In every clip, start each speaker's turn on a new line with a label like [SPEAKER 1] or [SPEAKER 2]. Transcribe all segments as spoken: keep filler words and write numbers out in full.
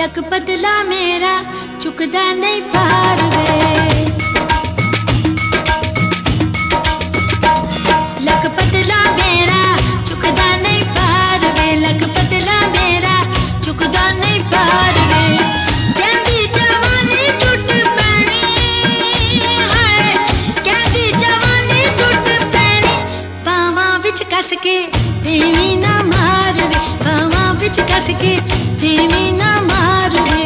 [SPEAKER 1] Luck पतला मेरा चुकदा नहीं पार वे, लक पतला मेरा चुकदा नहीं पार वे, लक पतला मेरा चुकदा नहीं पार वे। कहंदी जवानी टुट पैनी है, कहंदी जवानी टुट पैनी, बावां विच कस के धीमी ना मार वे, बावां विच कस के धीमी ना मार वे।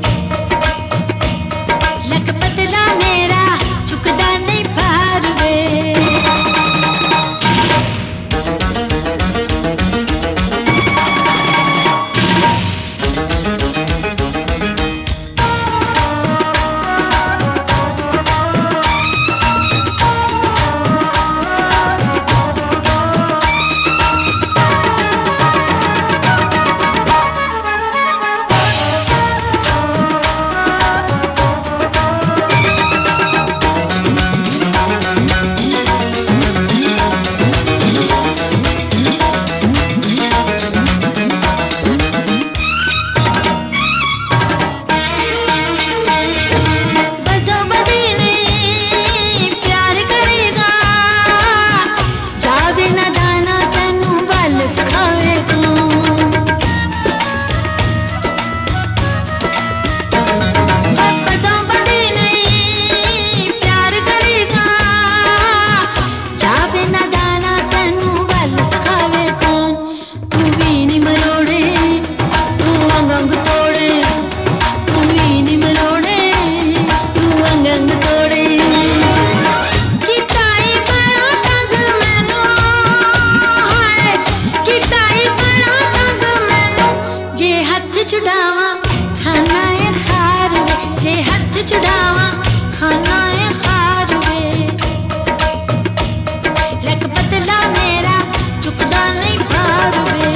[SPEAKER 1] लक पतला मेरा चुकदा नहीं पार वे। छुड़ावा खाना है खार वे, जे हथ छुड़ावा खाना है खार वे। लक पतला मेरा चुकदा नहीं पार वे।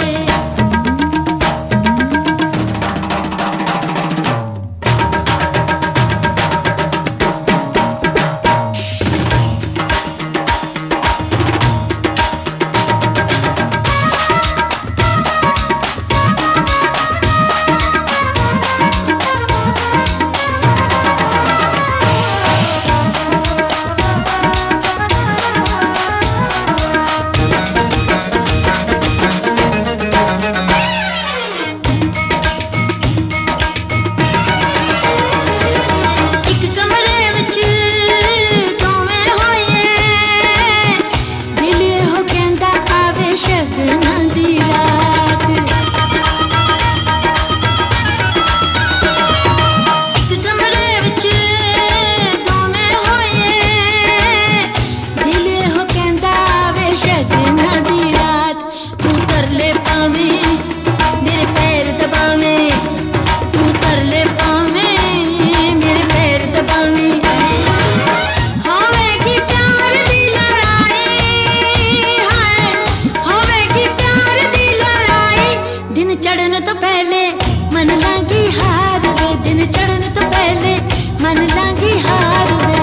[SPEAKER 1] चढ़न तो पहले मन लागी हार वे, दिन चढ़न तो पहले मन लागी हार वे।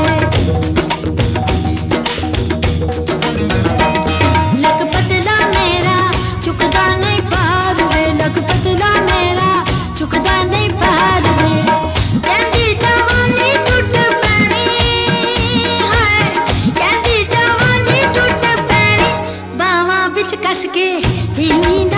[SPEAKER 1] लक पतला मेरा चुकदा नहीं पार वे, लक पतला मेरा चुकदा नहीं पार वे। कहंदी जवानी टुट पैनी है, कहंदी जवानी टुट पैनी, बावां विच कस के धीमी